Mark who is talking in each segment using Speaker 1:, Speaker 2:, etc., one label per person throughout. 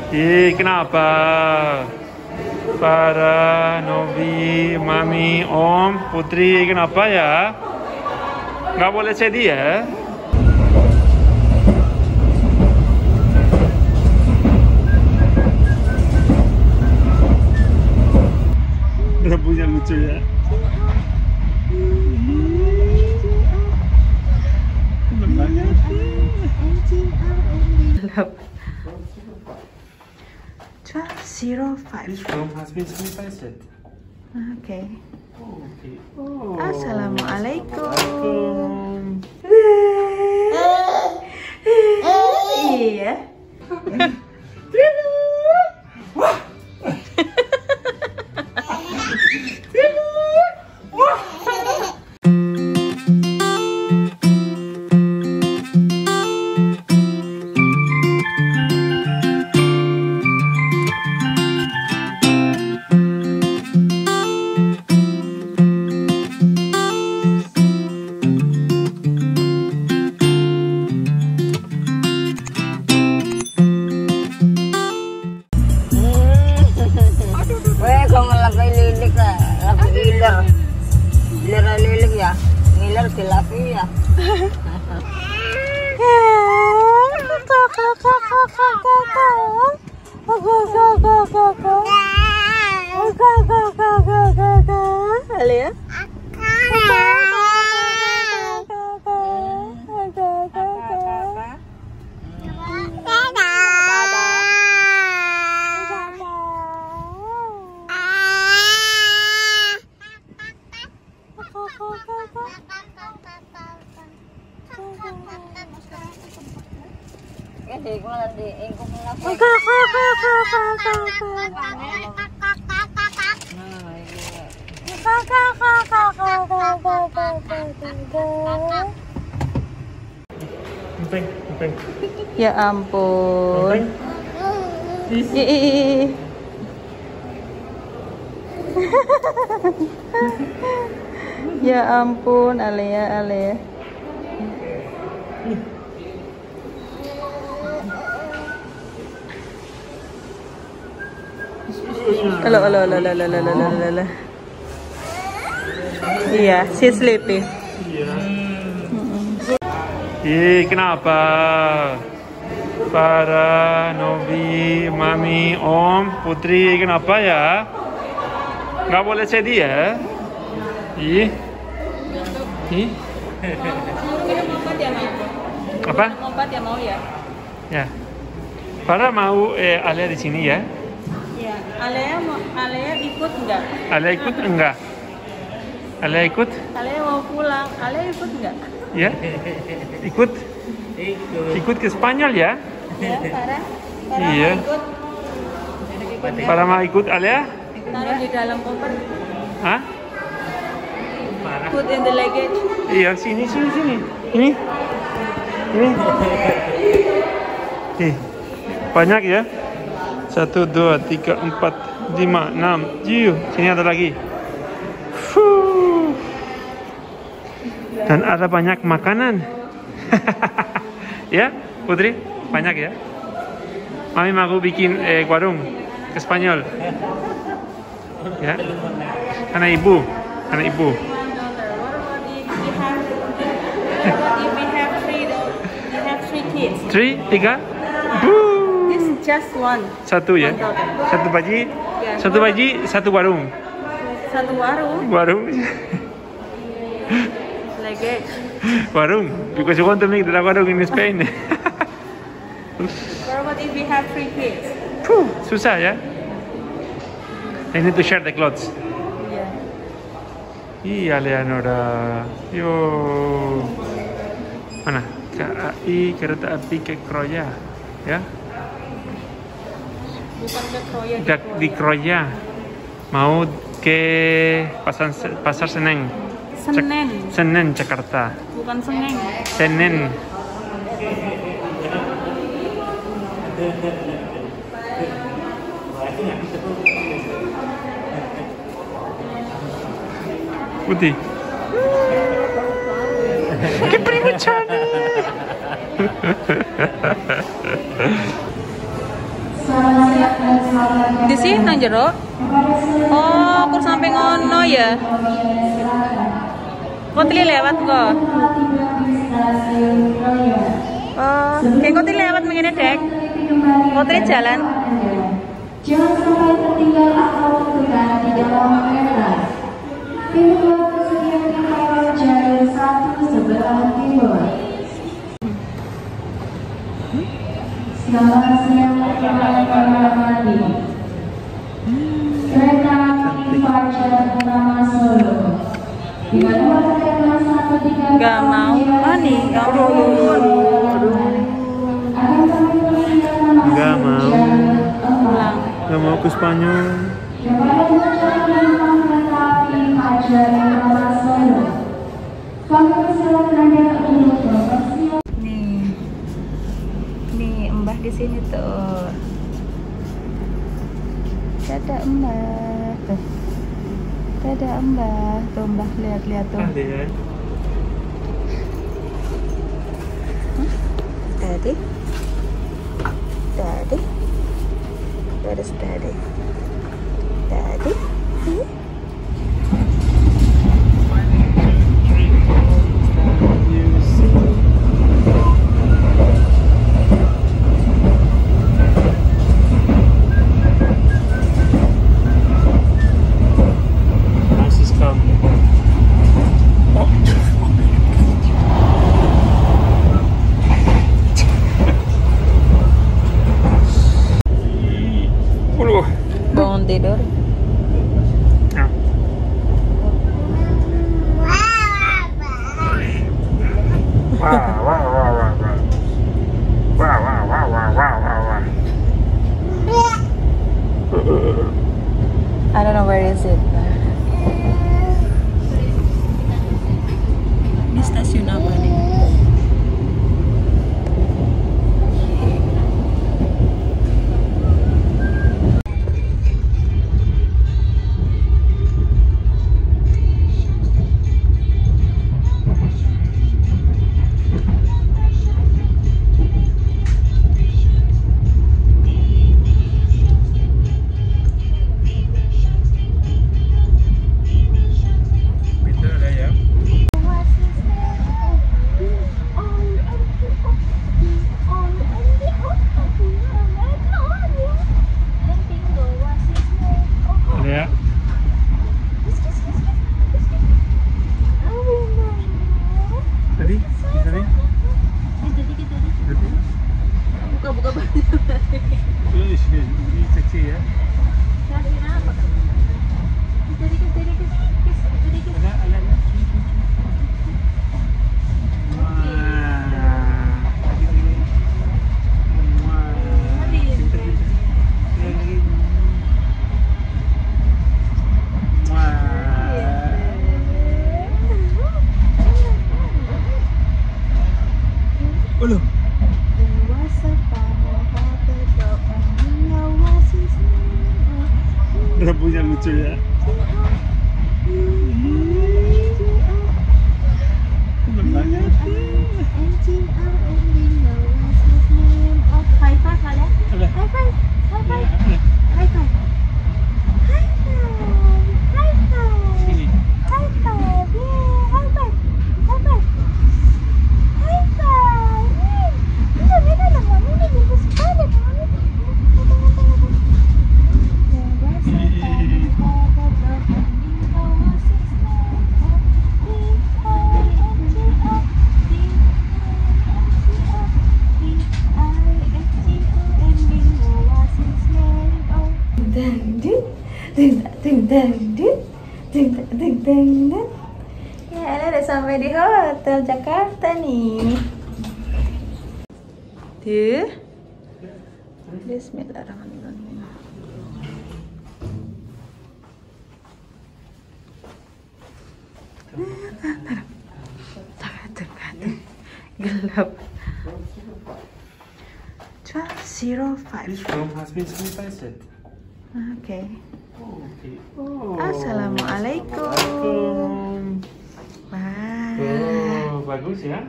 Speaker 1: Kenapa? Para Novi, Mami, Om, Putri, kenapa ya? Nggak boleh sedih ya? Rambutnya lucu ya.
Speaker 2: Love. 12:05.
Speaker 1: This room has been sanitized.
Speaker 2: Okay.
Speaker 1: Okay.
Speaker 2: Assalamualaikum. Iya.
Speaker 3: Lilik ya, ngiler tilapia.
Speaker 2: Alia? Ya ampun. Ya ampun, Alia. Alah. Iya, she's sleepy.
Speaker 1: Kenapa? Para Novi, Mami, Om, Putri, kenapa ya? Nggak boleh sedih ya? Apa?
Speaker 2: Obat ya mau ya?
Speaker 1: Ya. Para mau Alia di sini ya?
Speaker 2: Iya. Alia ikut enggak?
Speaker 1: Alia ikut enggak? Alia ikut?
Speaker 2: Alia mau pulang. Alia ikut enggak?
Speaker 1: Ya? Ikut ke Spanyol ya?
Speaker 2: Ya, Farah.
Speaker 1: Iya. Para mau ikut Alia?
Speaker 2: Taruh di dalam koper.
Speaker 1: Hah?
Speaker 2: Put in the luggage.
Speaker 1: Iya, sini. Ini. Banyak ya? 1, 2, 3, 4, 5, 6, 7. Sini ada lagi. Dan ada banyak makanan. Ya, Putri? Banyak ya? Mami mau bikin warung ke Spanyol. Ya? Anak ibu.
Speaker 2: What if we have three kids?
Speaker 1: 3?
Speaker 2: This is just one.
Speaker 1: Satu ya? Satu baji, satu warung.
Speaker 2: Satu warung. Luggage.
Speaker 1: Warung, because you want to make the warung in Spain.
Speaker 2: What if we have 3 kids?
Speaker 1: Susah ya? I need to share the clothes.
Speaker 2: Iya.
Speaker 1: Leonora. Yo. Mana? KAI kereta api ke Kroya, ya?
Speaker 2: Bukan ke Kroya.
Speaker 1: Di Kroya. Mau ke Pasar Senen. Senen Jakarta.
Speaker 2: Bukan Senen.
Speaker 1: Senen. Putih. Che primo ciao.
Speaker 2: Di sini nang jero. Oh, kur sampai ngono ya. Kok tili lewat kok? Oh, kayak kok tili lewat begini dek. Kok tili jalan?
Speaker 4: Jangan sampai tertinggal atau tertekan di dalam kereta. Pintu tersedia di lewat jalur 1 sebelah timur. Selamat siang teman-teman mati. Kereta api Fajar Utama Solo. Dengan nomor kereta 138.
Speaker 2: Gak mau. Ah nih,
Speaker 1: Nggak mau.
Speaker 2: pulang.
Speaker 1: Nggak mau ke Spanyol.
Speaker 4: Kepada tujuan penumpang kereta api Fajar Utama Solo. Kami persilakan Anda untuk bersiap.
Speaker 2: Nih Mbah di sini tuh. Dadah Mbah tuh. Dadah Mbah tuh, Mbah lihat-lihat tuh.
Speaker 1: Lihat.
Speaker 2: Daddy. Daddy. That is Daddy. Daddy. Bangun tidur. I don't know where is it. Ini stasiun apa nih?
Speaker 1: Rambutnya lucu ya.
Speaker 2: Ya, Ella udah sampai di hotel Jakarta nih. Tuh. Bismillahirrahmanirrahim. Gelap. 12:05.
Speaker 1: This room has been sanitized.
Speaker 2: Oke.
Speaker 1: Okay.
Speaker 2: Assalamualaikum. Wah.
Speaker 1: Oh, bagus ya.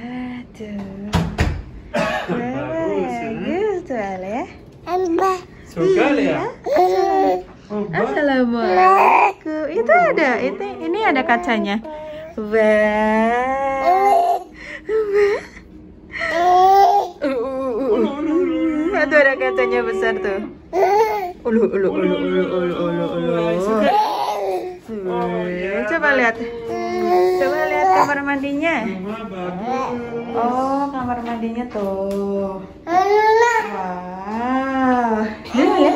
Speaker 2: Waduh.
Speaker 1: Bagus ya.
Speaker 2: Bagus tuh Ale ya.
Speaker 1: Sekali ya.
Speaker 2: Assalamualaikum. Itu ada, ini ada kacanya. Wah. Itu ada kacanya besar tuh. Ulu. Coba lihat. Coba lihat kamar mandinya. Oh, kamar mandinya tuh. Wah. Ya.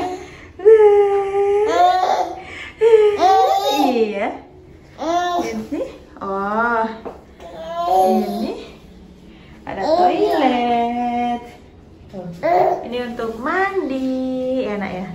Speaker 2: Iya. Ini. Oh. Ini ada toilet. Tuh. Ini untuk mandi. Enak ya?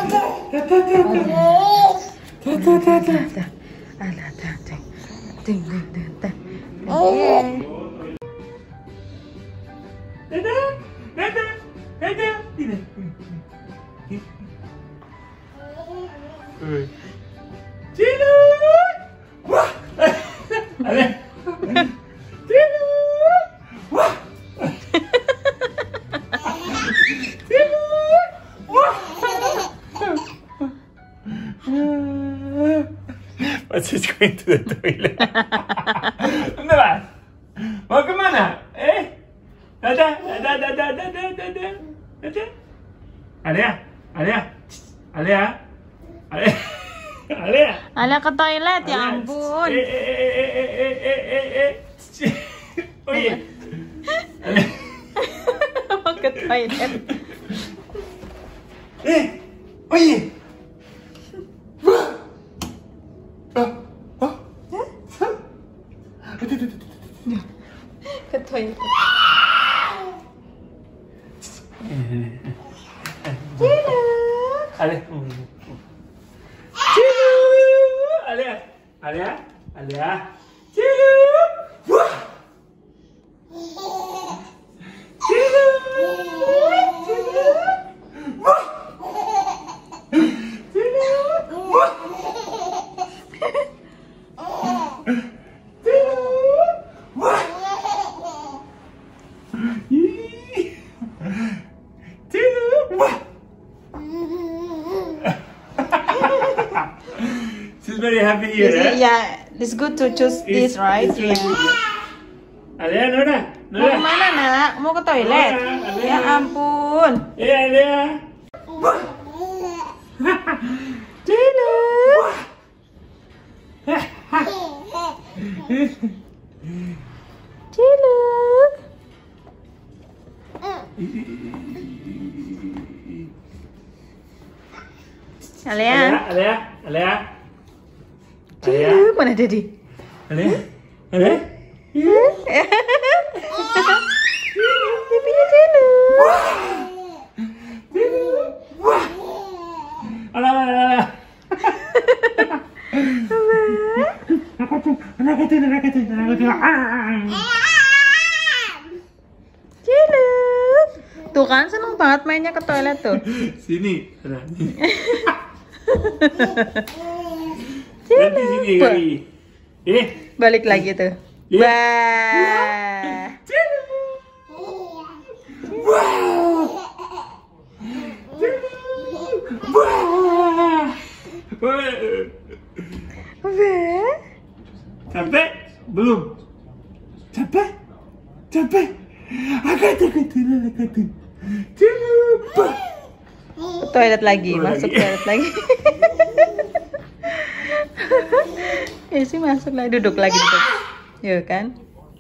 Speaker 1: What's just going to the toilet? ¿Dónde vas? ¿Vamos kemana? Dadah. Alea
Speaker 2: ke toilet ya ampun.
Speaker 1: Oh iya.
Speaker 2: Mau ke toilet.
Speaker 1: Oh iya.
Speaker 2: Ke toilet.
Speaker 1: Alea. She's very happy here.
Speaker 2: Yeah, it's good to choose this, right? Yeah.
Speaker 1: Alea, Nora.
Speaker 2: Mau kemana nak? Mau ke toilet? Ya ampun.
Speaker 1: Alea.
Speaker 2: Ciluk.
Speaker 1: Alea.
Speaker 2: Ciluk, mana Dedi?
Speaker 1: Alea.
Speaker 2: Pipinya Ciluk.
Speaker 1: Alah.
Speaker 2: Ciluk. Tuh kan seneng banget mainnya ke toilet tuh.
Speaker 1: Sini.
Speaker 2: Ciluk.
Speaker 1: Nanti sini kali.
Speaker 2: Balik lagi tuh. Wah.
Speaker 1: Sampai? Belum? Sampai? Agak.
Speaker 2: Toilet lagi, masuk toilet lagi. Sih masuk lagi, duduk lagi. Ya kan?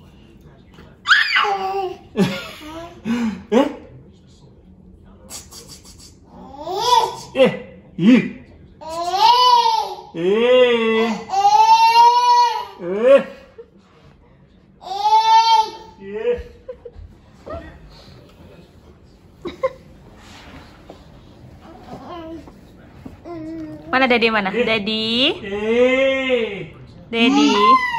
Speaker 2: Mana Daddy mana? Daddy? Daddy?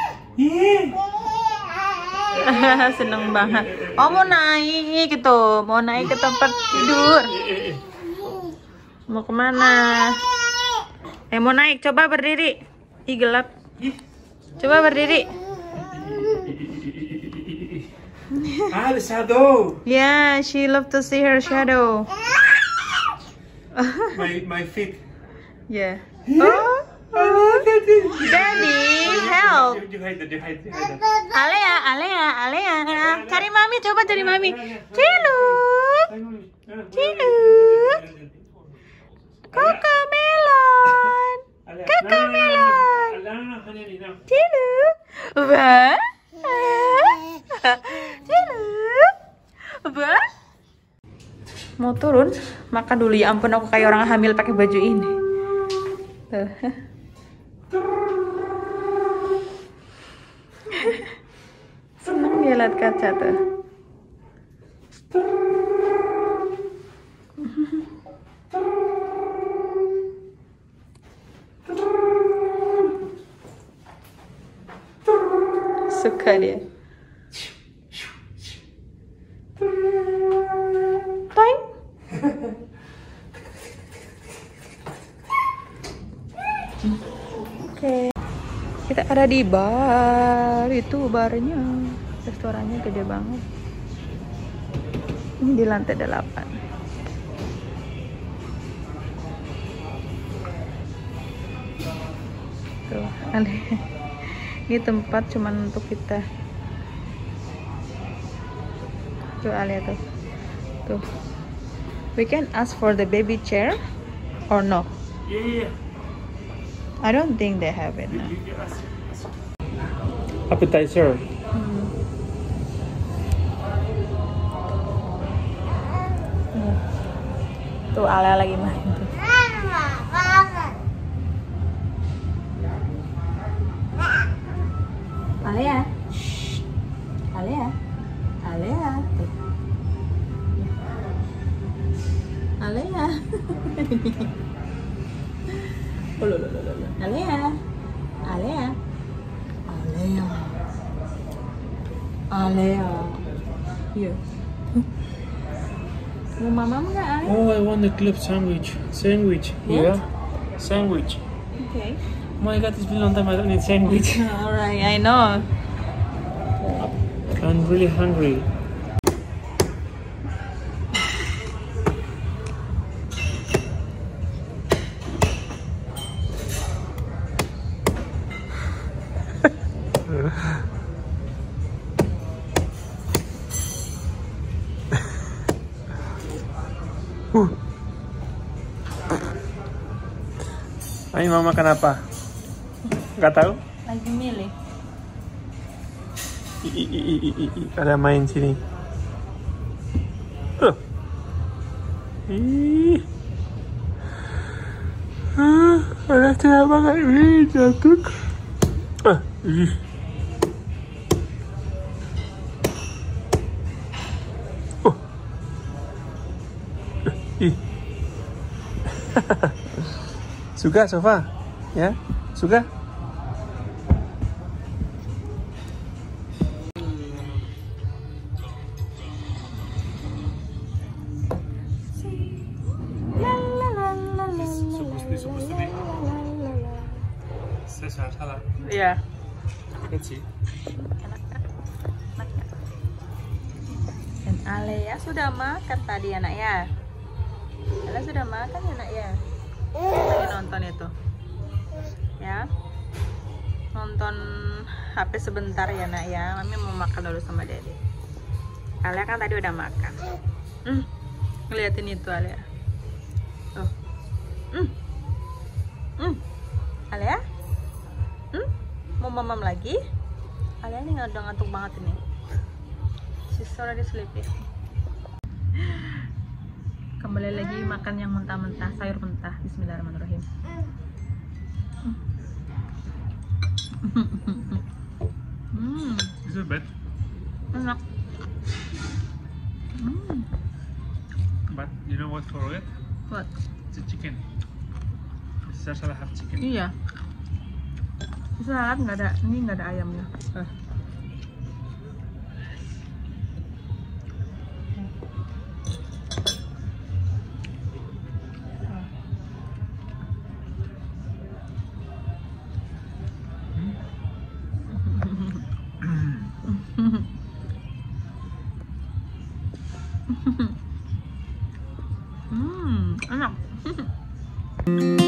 Speaker 2: Seneng banget. Oh mau naik gitu, mau naik ke tempat tidur. Mau kemana? Mau naik, coba berdiri. Ih gelap. Coba berdiri.
Speaker 1: The shadow.
Speaker 2: Yeah, she love to see her shadow.
Speaker 1: my feet.
Speaker 2: Yeah. Oh. Daddy, help.
Speaker 1: You hide that.
Speaker 2: Alea. Cari mami, coba cari mami. Cilu. Cocomelon. Cilu. Wah. Cilu. Wah. Mau turun, makan dulu. Ya ampun, aku kayak orang hamil pakai baju ini. Tuh. Seneng dia lihat kaca tuh. Suka dia. Toing. Oke. Kita ada di bar, itu barnya, restorannya gede banget. Ini di lantai 8. Tuh, aneh. Ini tempat cuman untuk kita. Tuh, lihat tuh. Tuh. We can ask for the baby chair or no?
Speaker 1: Yeah.
Speaker 2: I don't think they have it now.
Speaker 1: Appetizer.
Speaker 2: Tuh Alea lagi main tuh. Alea. Tuh. Alea. Alea. Here. Mau mamam nggak, Alea?
Speaker 1: Oh, I want the club sandwich.
Speaker 2: What?
Speaker 1: Yeah. Sandwich.
Speaker 2: Okay.
Speaker 1: Oh my god, it's been a long time I don't eat sandwich.
Speaker 2: Alright, I know.
Speaker 1: I'm really hungry. Ayo mau makan apa? Gak tahu?
Speaker 2: Lagi milih.
Speaker 1: Ada main sini. Ada cara banget ini jatuh. Suka sofa? Ya? Suka? Salah.
Speaker 2: Iya.
Speaker 1: Let's see.
Speaker 2: Dan Alea sudah makan tadi anak ya. Alea sudah makan ya nak ya. Lagi nonton itu. Ya. Nonton HP sebentar ya nak ya. Mami mau makan dulu sama Dede. Alea kan tadi udah makan. Ngeliatin itu Alea. Tuh. Alea? Mau mamam lagi? Alea ini udah ngantuk banget ini. She's already sleepy. Kembali lagi makan yang mentah-mentah, sayur mentah. Bismillahirrahmanirrahim.
Speaker 1: Is it bad?
Speaker 2: Enak.
Speaker 1: But you know what for it?
Speaker 2: What?
Speaker 1: It's a chicken. It's a salad have chicken.
Speaker 2: Iya. Salad nggak ada, ini nggak ada ayamnya. Enak.